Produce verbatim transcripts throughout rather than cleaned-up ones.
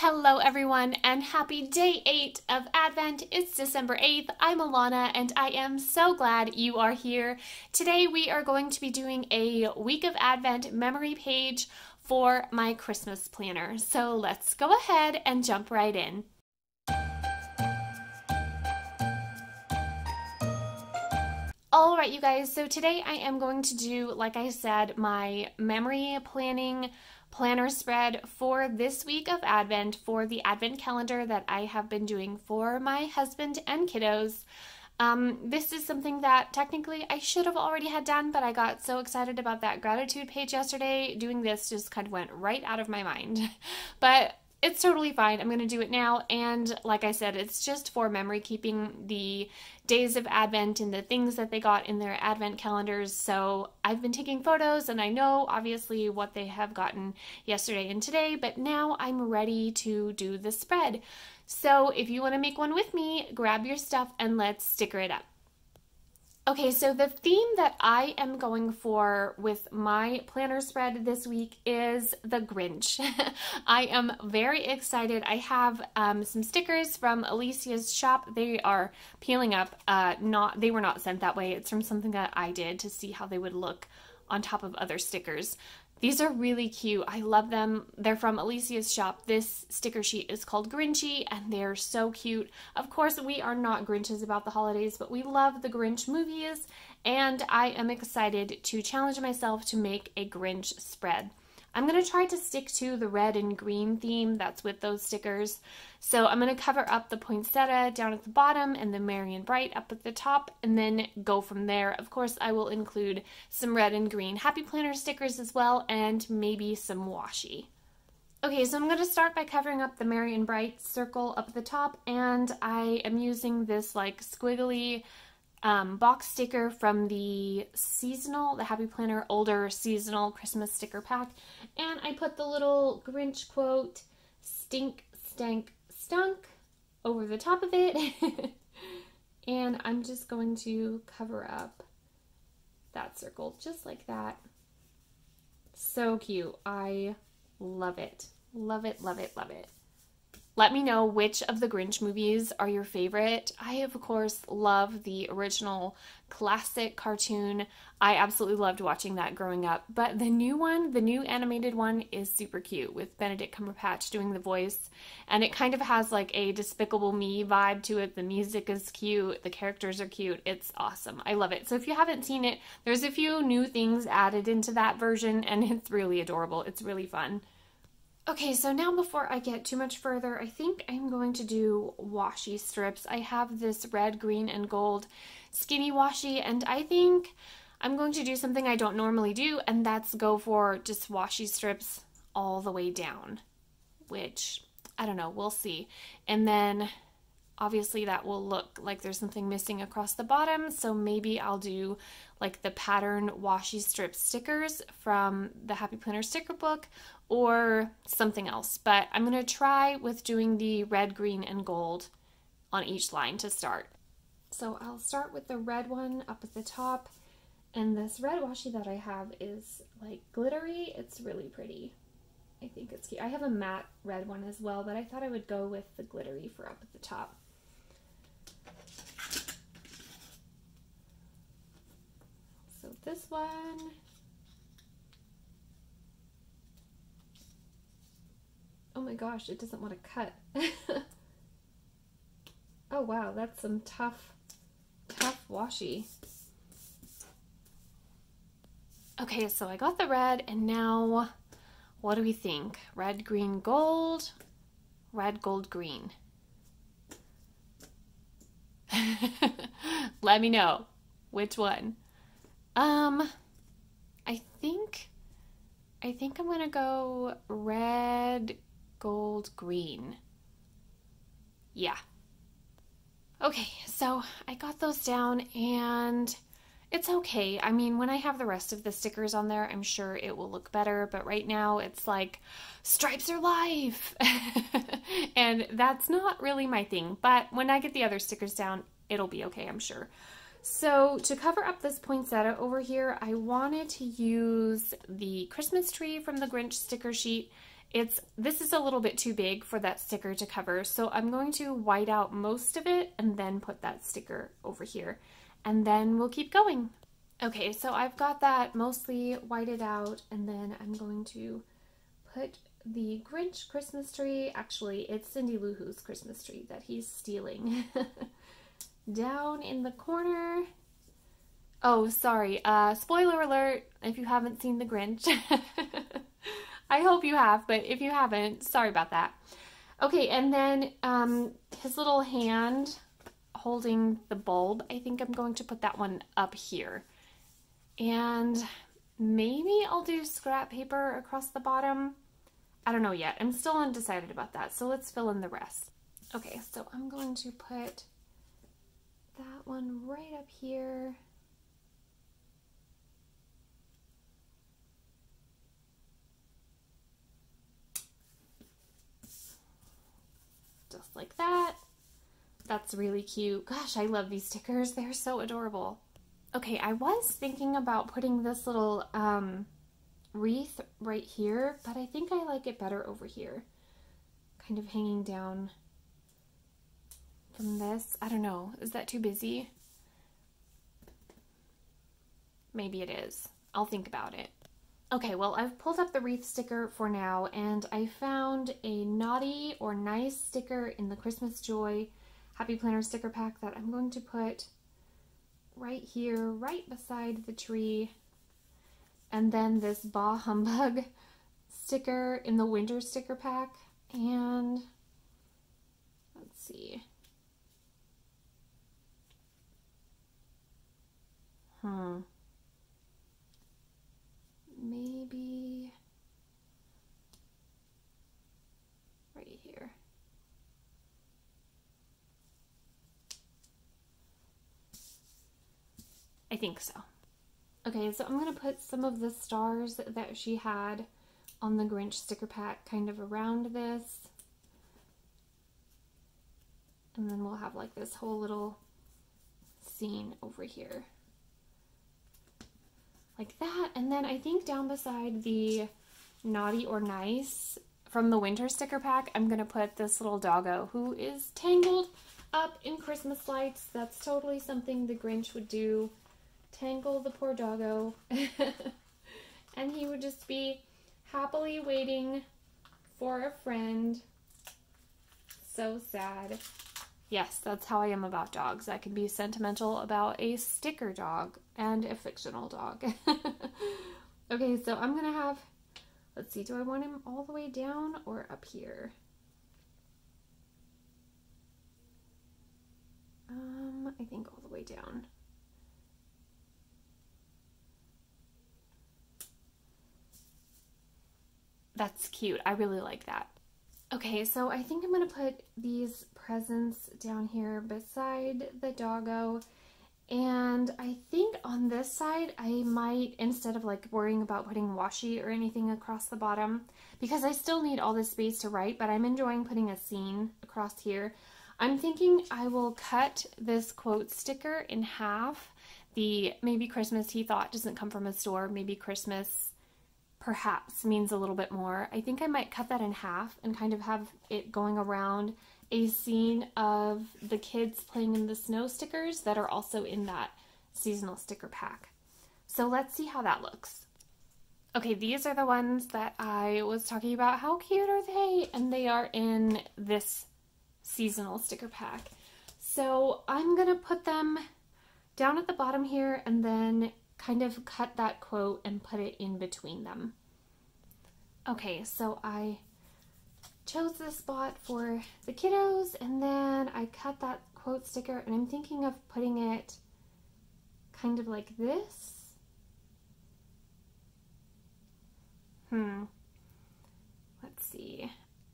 Hello everyone and happy day eight of Advent. It's December eighth. I'm Alana and I am so glad you are here. Today we are going to be doing a week of Advent memory page for my Christmas planner. So let's go ahead and jump right in. All right, you guys, so today I am going to do, like I said, my memory planning planner spread for this week of Advent for the Advent calendar that I have been doing for my husband and kiddos. Um, this is something that technically I should have already had done, but I got so excited about that gratitude page yesterday, doing this just kind of went right out of my mind. But it's totally fine. I'm going to do it now. And like I said, it's just for memory keeping the days of Advent and the things that they got in their Advent calendars. So I've been taking photos and I know obviously what they have gotten yesterday and today, but now I'm ready to do the spread. So if you want to make one with me, grab your stuff and let's sticker it up. Okay, so the theme that I am going for with my planner spread this week is the Grinch. I am very excited. I have um, some stickers from Alicia's shop. They are peeling up. Uh, not They were not sent that way. It's from something that I did to see how they would look on top of other stickers. These are really cute. I love them. They're from Alicia's shop. This sticker sheet is called Grinchy, and they're so cute. Of course, we are not Grinches about the holidays, but we love the Grinch movies, and I am excited to challenge myself to make a Grinch spread. I'm going to try to stick to the red and green theme that's with those stickers. So I'm going to cover up the poinsettia down at the bottom and the Merry and Bright up at the top and then go from there. Of course, I will include some red and green Happy Planner stickers as well and maybe some washi. Okay, so I'm going to start by covering up the Merry and Bright circle up at the top, and I am using this like squiggly Um, box sticker from the seasonal, the Happy Planner older seasonal Christmas sticker pack, and I put the little Grinch quote, stink, stank, stunk, over the top of it, and I'm just going to cover up that circle just like that. So cute. I love it. Love it, love it, love it. Let me know which of the Grinch movies are your favorite. I, of course, love the original classic cartoon. I absolutely loved watching that growing up. But the new one, the new animated one, is super cute with Benedict Cumberbatch doing the voice. And it kind of has like a Despicable Me vibe to it. The music is cute. The characters are cute. It's awesome. I love it. So if you haven't seen it, there's a few new things added into that version, and it's really adorable. It's really fun. Okay, so now before I get too much further, I think I'm going to do washi strips. I have this red, green, and gold skinny washi, and I think I'm going to do something I don't normally do, and that's go for just washi strips all the way down, which, I don't know, we'll see. And then, obviously, that will look like there's something missing across the bottom, so maybe I'll do like the pattern washi strip stickers from the Happy Planner sticker book or something else. But I'm going to try with doing the red, green, and gold on each line to start. So I'll start with the red one up at the top, and this red washi that I have is like glittery. It's really pretty. I think it's cute. I have a matte red one as well, but I thought I would go with the glittery for up at the top. So this one, oh my gosh, it doesn't want to cut. Oh wow, that's some tough, tough washi. Okay, so I got the red, and now what do we think? Red, green, gold, red, gold, green. Let me know which one. Um, I think, I think I'm gonna go red, gold, green. Yeah. Okay, so I got those down, and it's okay. I mean, when I have the rest of the stickers on there, I'm sure it will look better, but right now it's like, stripes are life! And that's not really my thing, but when I get the other stickers down, it'll be okay, I'm sure. So to cover up this poinsettia over here, I wanted to use the Christmas tree from the Grinch sticker sheet It's, this is a little bit too big for that sticker to cover, so I'm going to white out most of it and then put that sticker over here, and then we'll keep going. Okay, so I've got that mostly whited out, and then I'm going to put the Grinch Christmas tree, actually it's Cindy Lou Who's Christmas tree that he's stealing, down in the corner. Oh, sorry, uh, spoiler alert if you haven't seen the Grinch. I hope you have, but if you haven't, sorry about that. Okay, and then um, his little hand holding the bulb, I think I'm going to put that one up here. And maybe I'll do scrap paper across the bottom. I don't know yet. I'm still undecided about that, so let's fill in the rest. Okay, so I'm going to put that one right up here. Just like that. That's really cute. Gosh, I love these stickers. They're so adorable. Okay, I was thinking about putting this little um, wreath right here, but I think I like it better over here. Kind of hanging down from this. I don't know. Is that too busy? Maybe it is. I'll think about it. Okay, well, I've pulled up the wreath sticker for now, and I found a naughty or nice sticker in the Christmas Joy Happy Planner sticker pack that I'm going to put right here, right beside the tree. And then this Bah Humbug sticker in the winter sticker pack. And let's see. Hmm. Maybe right here. I think so. Okay, so I'm going to put some of the stars that she had on the Grinch sticker pack kind of around this. And then we'll have like this whole little scene over here. Like that. And then I think down beside the naughty or nice from the winter sticker pack, I'm going to put this little doggo who is tangled up in Christmas lights. That's totally something the Grinch would do. Tangle the poor doggo. And he would just be happily waiting for a friend. So sad. Yes, that's how I am about dogs. I can be sentimental about a sticker dog and a fictional dog. Okay, so I'm going to have, let's see, do I want him all the way down or up here? Um, I think all the way down. That's cute. I really like that. Okay, so I think I'm going to put these presents down here beside the doggo. And I think on this side, I might, instead of like worrying about putting washi or anything across the bottom, because I still need all this space to write, but I'm enjoying putting a scene across here. I'm thinking I will cut this quote sticker in half. The maybe Christmas he thought doesn't come from a store, maybe Christmas perhaps means a little bit more. I think I might cut that in half and kind of have it going around a scene of the kids playing in the snow stickers that are also in that seasonal sticker pack. So let's see how that looks. Okay, these are the ones that I was talking about. How cute are they? And they are in this seasonal sticker pack. So I'm gonna put them down at the bottom here and then kind of cut that quote and put it in between them. Okay, so I chose this spot for the kiddos and then I cut that quote sticker and I'm thinking of putting it kind of like this. Hmm. Let's see.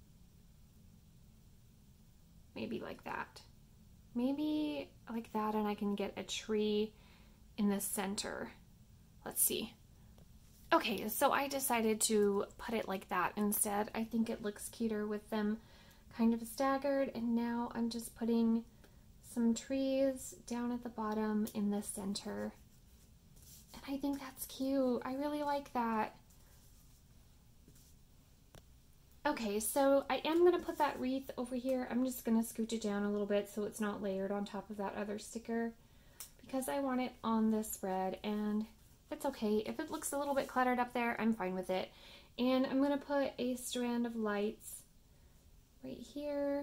Maybe like that. Maybe like that and I can get a tree in the center. Let's see. Okay, so I decided to put it like that instead. I think it looks cuter with them kind of staggered, and now I'm just putting some trees down at the bottom in the center. And I think that's cute. I really like that. Okay, so I am going to put that wreath over here. I'm just going to scooch it down a little bit so it's not layered on top of that other sticker because I want it on this spread, and it's okay. If it looks a little bit cluttered up there, I'm fine with it. And I'm going to put a strand of lights right here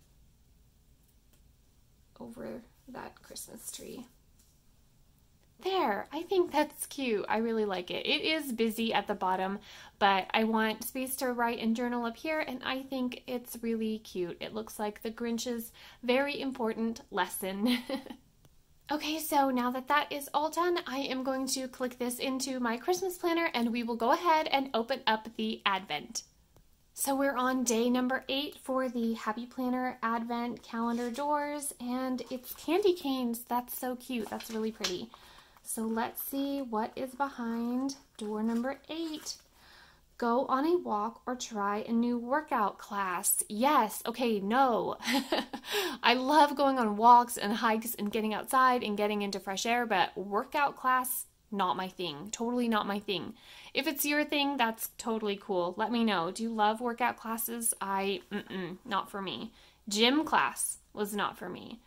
over that Christmas tree. There, I think that's cute. I really like it. It is busy at the bottom, but I want space to write and journal up here, and I think it's really cute. It looks like the Grinch's very important lesson. Okay, so now that that is all done, I am going to click this into my Christmas planner, and we will go ahead and open up the Advent. So we're on day number eight for the Happy Planner Advent Calendar doors, and it's candy canes. That's so cute. That's really pretty. So let's see what is behind door number eight. Go on a walk or try a new workout class. Yes, okay, no. I love going on walks and hikes and getting outside and getting into fresh air, but workout class, not my thing. Totally not my thing. If it's your thing, that's totally cool. Let me know. Do you love workout classes? I, mm-mm, not for me. Gym class was not for me.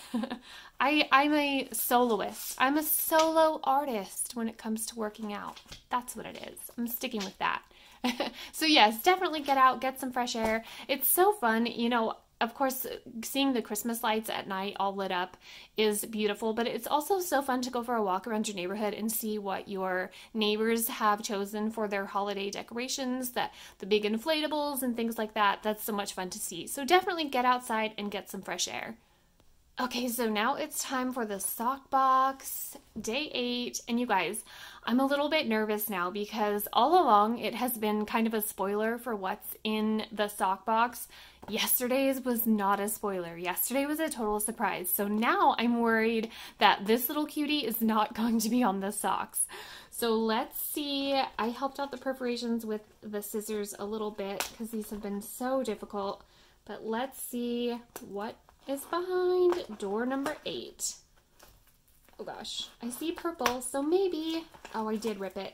I, I'm a soloist. I'm a solo artist when it comes to working out. That's what it is. I'm sticking with that. So yes, definitely get out, get some fresh air. It's so fun. You know, of course, seeing the Christmas lights at night all lit up is beautiful, but it's also so fun to go for a walk around your neighborhood and see what your neighbors have chosen for their holiday decorations, that the big inflatables and things like that. That's so much fun to see. So definitely get outside and get some fresh air. Okay, so now it's time for the sock box, day eight, and you guys, I'm a little bit nervous now because all along it has been kind of a spoiler for what's in the sock box. Yesterday's was not a spoiler. Yesterday was a total surprise. So now I'm worried that this little cutie is not going to be on the socks. So let's see. I helped out the perforations with the scissors a little bit because these have been so difficult, but let's see what is behind door number eight. Oh gosh, I see purple, so maybe, oh, I did rip it.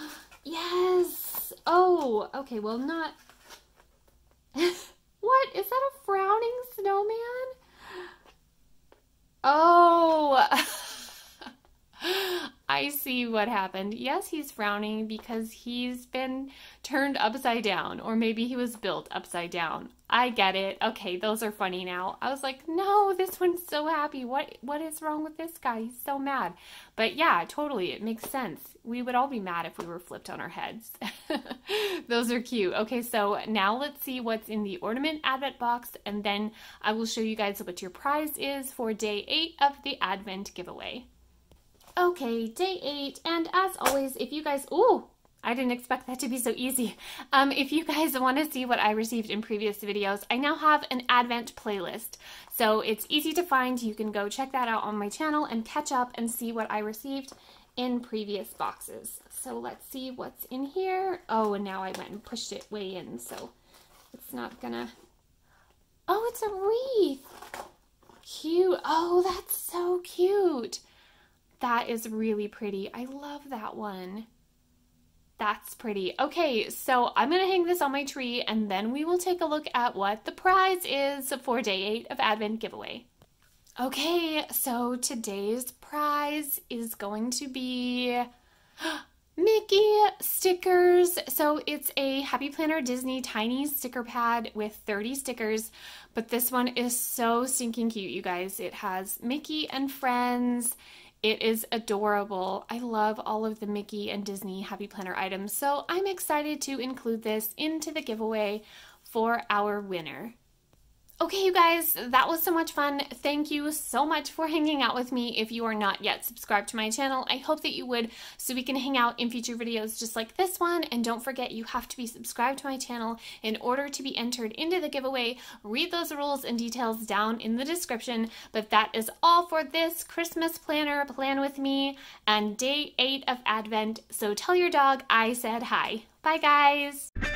Yes! Oh, okay, well, not, what, is that a frowning snowman? Oh, I see what happened. Yes, he's frowning because he's been turned upside down, or maybe he was built upside down. I get it. Okay, those are funny now. I was like, no, this one's so happy. What what is wrong with this guy? He's so mad. But yeah, totally, it makes sense. We would all be mad if we were flipped on our heads. Those are cute. Okay, so now let's see what's in the ornament Advent box, and then I will show you guys what your prize is for day eight of the Advent giveaway. Okay, day eight, and as always, if you guys, ooh, I didn't expect that to be so easy. Um, if you guys want to see what I received in previous videos, I now have an Advent playlist. So it's easy to find. You can go check that out on my channel and catch up and see what I received in previous boxes. So let's see what's in here. Oh, and now I went and pushed it way in, so it's not gonna, oh, it's a wreath. Cute. Oh, that's so cute. That is really pretty. I love that one. That's pretty. Okay, so I'm going to hang this on my tree, and then we will take a look at what the prize is for day eight of Advent giveaway. Okay, so today's prize is going to be Mickey stickers. So it's a Happy Planner Disney tiny sticker pad with thirty stickers, but this one is so stinking cute, you guys. It has Mickey and friends. It is adorable. I love all of the Mickey and Disney Happy Planner items, so I'm excited to include this into the giveaway for our winner. Okay, you guys, that was so much fun. Thank you so much for hanging out with me. If you are not yet subscribed to my channel, I hope that you would, so we can hang out in future videos just like this one. And don't forget, you have to be subscribed to my channel in order to be entered into the giveaway. Read those rules and details down in the description. But that is all for this Christmas planner plan with me and day eight of Advent. So tell your dog I said hi. Bye, guys.